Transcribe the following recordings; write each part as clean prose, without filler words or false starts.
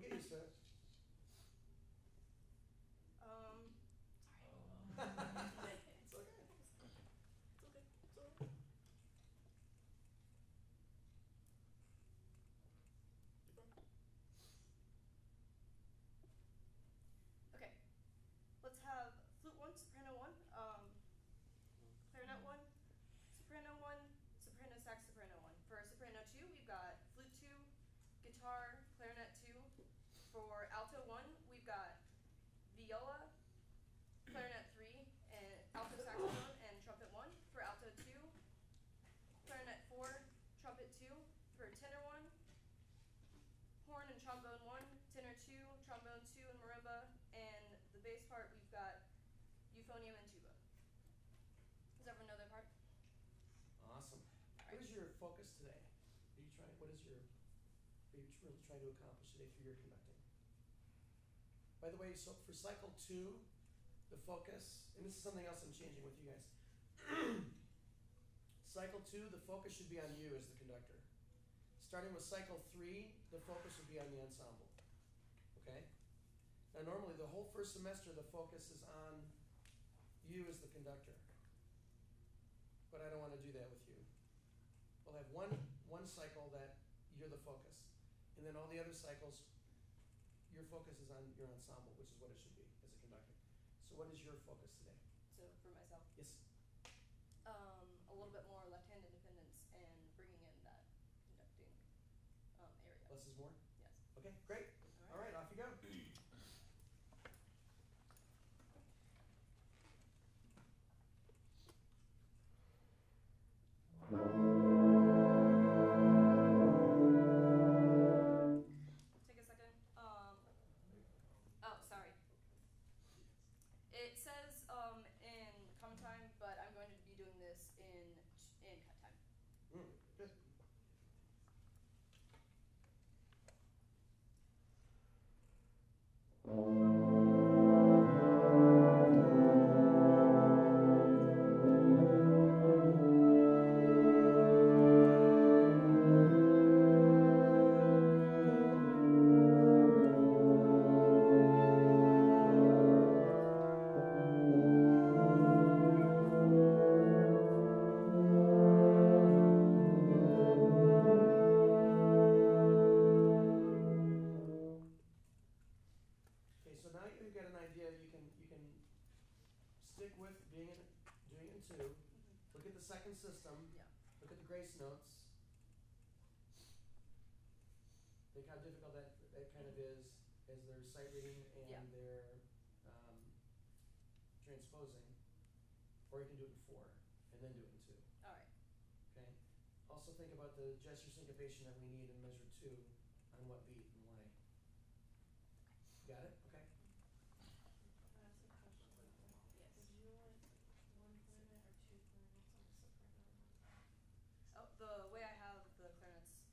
get used to it. Sorry. It's okay. It's okay. It's all right. Keep going. Okay. Let's have flute 1, soprano 1, clarinet 1, soprano 1, soprano sax, soprano 1. For soprano 2, we've got flute 2, guitar, clarinet 2. For alto 1, we've got viola, clarinet 3, and alto saxophone and trumpet 1. For alto 2, clarinet 4, trumpet 2. For tenor 1, horn and trombone 1, tenor 2, trombone 2, and marimba. And the bass part, we've got euphonium and tuba. Does everyone know their part? Awesome. All What right. is your focus today? What is your, are you really trying to accomplish today through your conducting? By the way, so for cycle 2, the focus, and this is something else I'm changing with you guys. Cycle 2, the focus should be on you as the conductor. Starting with cycle 3, the focus would be on the ensemble. Okay? Now normally the whole first semester the focus is on you as the conductor. But I don't want to do that with you. We'll have one cycle that you're the focus. And then all the other cycles, your focus is on your ensemble, which is what it should be as a conductor. So what is your focus today? So for myself, Yes. a little bit more left-hand independence and bringing in that conducting area. Less is more? Yes. Okay, great. All right, off you go. Take a second. Oh, sorry. It says in come time, but I'm going to be doing this in cut time. Good. Okay, so now you've got an idea. You can stick with doing it in 2. Look at the second system. Yeah. Look at the grace notes. Think how difficult that kind of is as they're sight reading and Yeah. they're transposing. Or you can do it in 4 and then do it in 2. All right. Okay. Also think about the gesture syncopation that we need in measure 2 on what beat and why. Got it? Okay. Can I ask a question about that? Yes. Did you want 1 clarinet or 2 clarinets on the soprano one? Oh, the way I have the clarinets,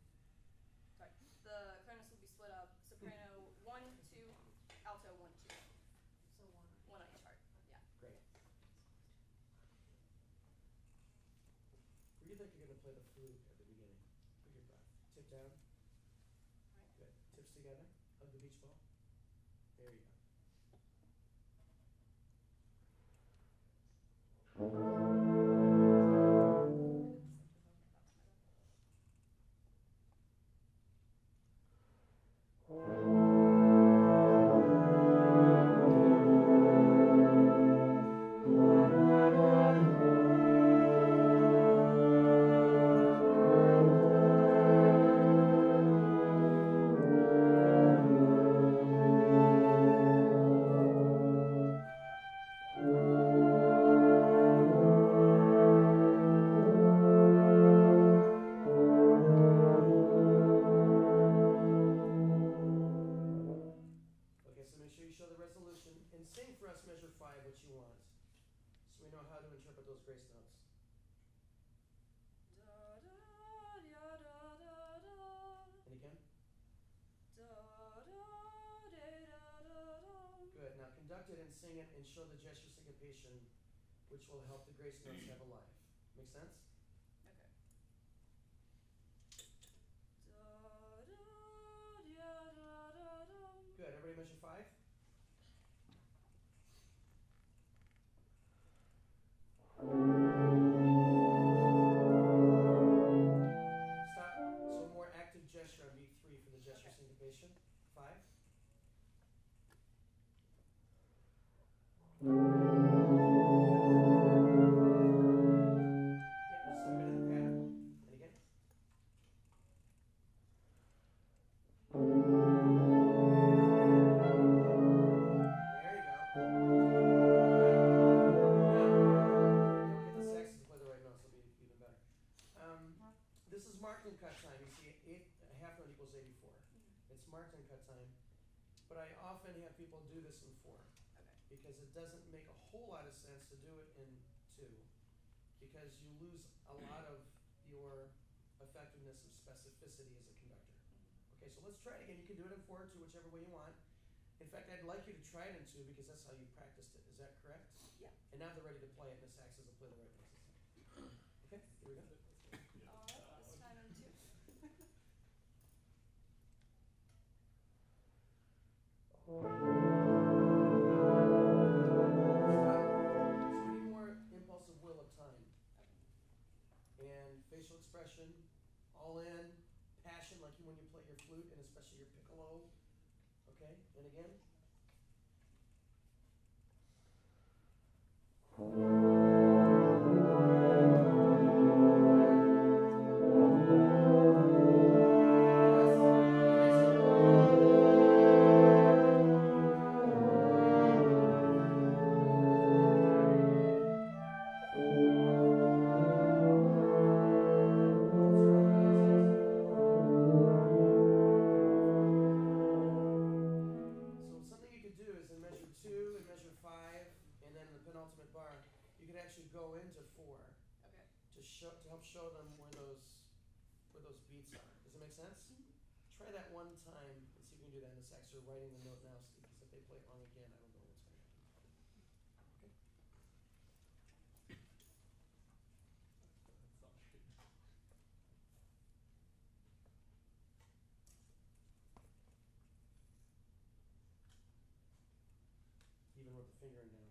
the clarinets will be split up: soprano 1, 2, alto 1, 2. So 1 on One on each part. Yeah. Great. Where do you think you're going to play the flute at the beginning? Take your breath. Tip down. Right. Good. Tips together. Hug the beach ball. There you Okay, so make sure you show the resolution and sing for us measure 5 what you want, so we know how to interpret those grace notes. Da da da da da da. And again? Da da da da da da. Good. Now conduct it and sing it and show the gesture syncopation, which will help the grace notes have a life. Make sense? Okay. Da da da da da. 5? Stop. So more active gesture on beat 3 for the gesture Okay. syncopation. 5. Yeah, just a bit of the pattern. And again. There you go. Now get the saxes to play the right notes, it'll be even better. This is marked and cut time. You see, a half note equals 84. It's marked and cut time, but I often have people do this in 4 Okay. because it doesn't make a whole lot of sense to do it in 2 because you lose a lot of your effectiveness of specificity as a conductor. Okay, so let's try it again. You can do it in 4 or 2, whichever way you want. In fact, I'd like you to try it in 2 because that's how you practiced it. Is that correct? Yeah. And now they're ready to play it, and the saxes will play the right notes. Okay, here we go. Alright, this time in 2. Stop. So we need more impulsive will of time. And facial expression, all in, passion like when you play your flute and especially your piccolo. Okay, and again. So something you could do is in measure 2 and measure 5 and then the penultimate bar, you could actually go into 4 Okay. to help show them where those beats are. Does it make sense? Try that one time and see if you can do that in the sax. You're writing the note now, Steve, because if they play it wrong again, I don't know what's going to happen. Okay. Even wrote the fingering down.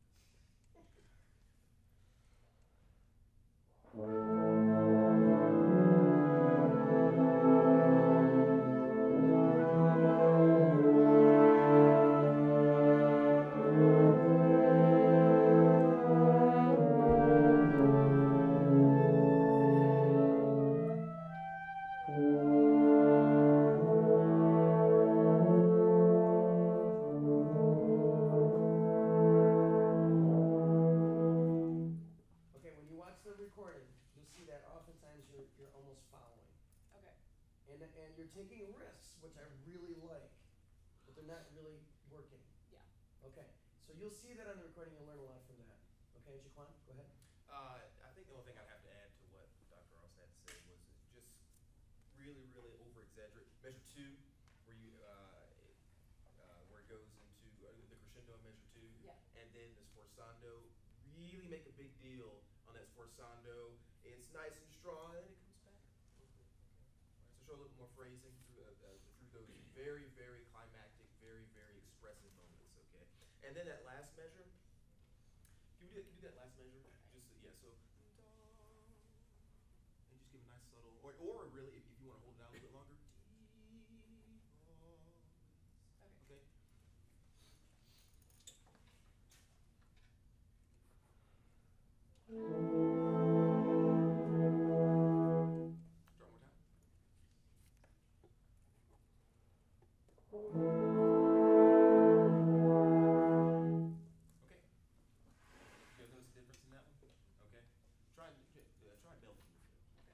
Okay, when you watch the recording, you'll see that oftentimes you're almost following. Okay. And you're taking risks, which I really like, but they're not really working. Yeah. Okay, so you'll see that on the recording. You'll learn a lot from that. Okay, Jaquan, go ahead. I think the only thing I'd have to add to what Dr. Ross had to say was just really, really over exaggerate. Measure 2, where you where it goes into the crescendo in measure 2, Yeah. and then the sforzando. Really make a big deal on that sforzando. It's nice and strong, and then it comes back a little bit. Okay. So show a little more phrasing through those very, very climactic, very, very expressive moments. Okay, and then that last measure. Can we do that last measure? Just yeah. So and just give a nice subtle, or really, if you want to hold it out a little bit longer. Okay. Okay. Try one more time. Okay. You guys notice the difference in that one? Okay. Try melting it. Okay.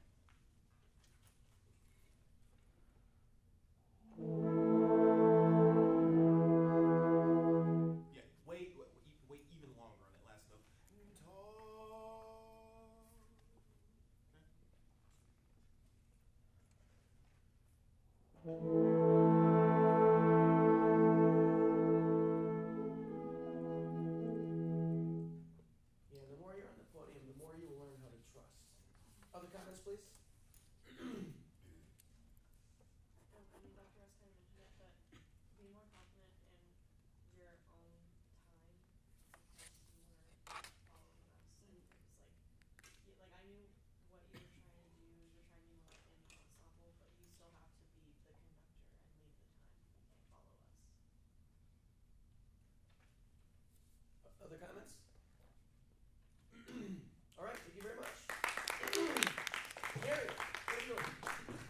Yeah, wait even longer on that last note. Yeah, the more you're on the podium, the more you will learn how to trust. Other comments, please? I mean, Dr. Ross kind of mentioned it, but be more confident in Larry, what are you doing?